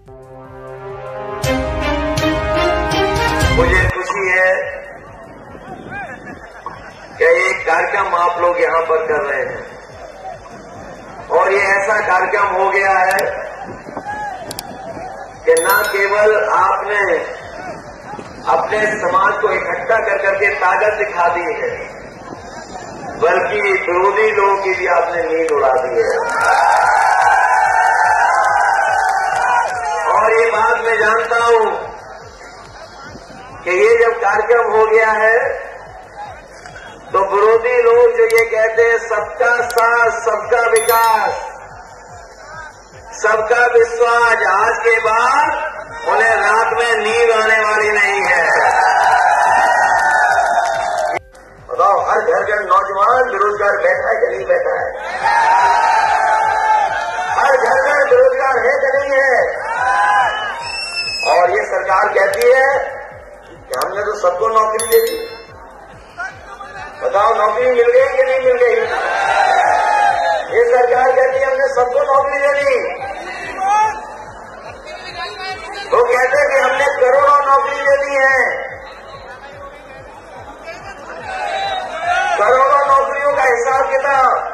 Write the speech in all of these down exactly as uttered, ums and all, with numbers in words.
मुझे खुशी है कि एक कार्यक्रम आप लोग यहां पर कर रहे हैं और ये ऐसा कार्यक्रम हो गया है कि न केवल आपने अपने समाज को इकट्ठा कर करके ताकत दिखा दी है, बल्कि विरोधी लोगों की भी आपने नींद उड़ा दी है। और ये बात मैं जानता हूं कि ये जब कार्यक्रम हो गया है तो विरोधी लोग जो ये कहते हैं सबका साथ, सबका विकास, सबका विश्वास, आज के बाद उन्हें रात में नींद आने वाली नहीं है। बताओ, हर घर का नौजवान बेरोजगार बैठा है कि नहीं बैठा है? हर घर का बेरोजगार है कि नहीं है? और ये सरकार कहती है कि हमने तो सबको नौकरी दे दी। बताओ, नौकरी मिल गई कि नहीं मिल गई? ये सरकार कहती है हमने सबको नौकरी दे दी। वो कहते हैं कि हमने करोड़ों नौकरी दे दी है। करोड़ों नौकरियों का हिसाब किताब।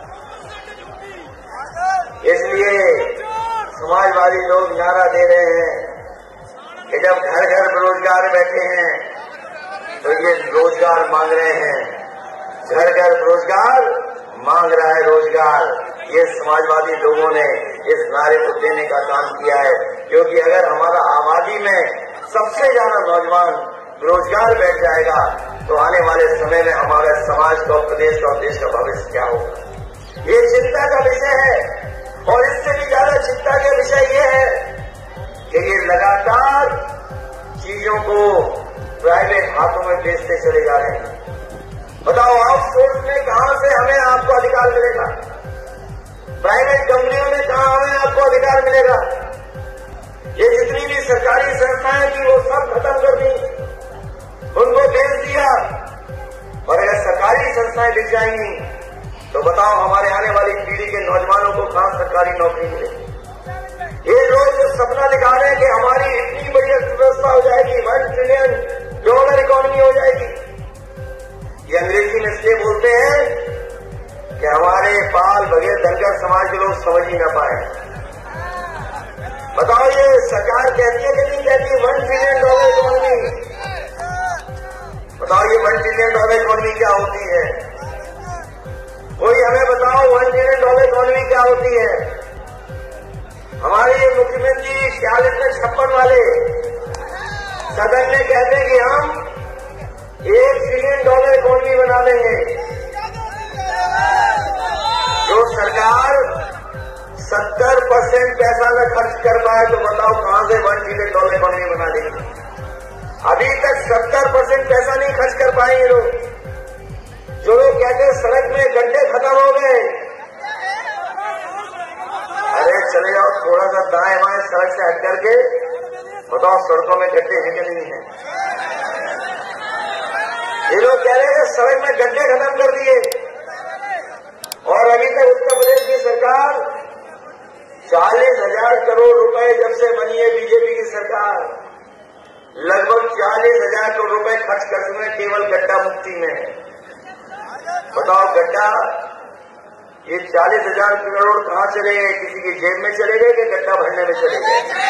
इसलिए समाजवादी लोग नारा दे रहे हैं कि जब घर घर बेरोजगार बैठे हैं तो ये रोजगार मांग रहे हैं, घर घर रोजगार मांग रहा है रोजगार। ये समाजवादी लोगों ने इस नारे को देने का काम किया है, क्योंकि अगर हमारा आबादी में सबसे ज्यादा नौजवान रोजगार बैठ जाएगा तो आने वाले समय में हमारे समाज का, प्रदेश का और देश का भविष्य क्या होगा। ये चिंता का विषय है। और इससे भी ज्यादा चिंता का विषय ये है कि ये लगातार चीजों को प्राइवेट हाथों में बेचते चले जा रहे हैं। बताओ, आउटसोर्स में कहां से हमें आपको अधिकार मिलेगा? प्राइवेट कंपनियों में कहां हमें आपको अधिकार मिलेगा? ये जितनी भी सरकारी संस्थाएं थी वो सब खत्म कर दी, उनको बेच दिया। और अगर सरकारी संस्थाएं बिक जाएंगी तो बताओ हमारे आने वाली पीढ़ी के नौजवानों को कहां सरकारी नौकरी मिलेगी? ये लोग जो सपना दिखा रहे हैं कि हमारी इतनी बड़ी अर्थव्यवस्था हो जाएगी, वन ट्रिलियन डॉलर इकोनॉमी हो जाएगी, ये अंग्रेजी में इसलिए बोलते हैं कि हमारे पाल बगैर धनगर समाज के लोग समझ ही ना पाए। बताओ, ये सरकार कहती है कि नहीं कहती वन ट्रिलियन डॉलर इकोनॉमी? बताओ, ये वन ट्रिलियन डॉलर इकोनॉमी क्या होती है? कोई हमें बताओ, वन ट्रिलियन डॉलर इकोनॉमी क्या होती है? हमारे ये मुख्यमंत्री छियालीस में छप्पन वाले सदन में कहते हैं कि हम एक ट्रिलियन डॉलर इकोनॉमी बना देंगे। जो सरकार सत्तर परसेंट पैसा न खर्च कर पाए तो बताओ कहां से वन ट्रिलियन डॉलर इकोनॉमी बना देंगे? अभी तक सत्तर परसेंट पैसा नहीं खर्च कर पाए ये लोग। जो लोग कहते हैं सड़क में गड्ढे खत्म हो गए, अरे चले जाओ थोड़ा सा दाएं बाएं सड़क से हट करके बताओ सड़कों में गड्ढे हैं कि नहीं है? ये लोग कह रहे हैं सड़क में गड्ढे खत्म कर दिए। और अभी तक उत्तर प्रदेश की सरकार चालीस हजार करोड़ रुपए जब से बनी है बीजेपी की सरकार, लगभग चालीस हजार करोड़ रुपए खर्च कर चुके हैं केवल गड्ढा मुक्ति में। बताओ, गड्ढा ये चालीस हजार करोड़ कहां चले गए? किसी की जेब में चले गए कि गड्ढा भरने में चले गए?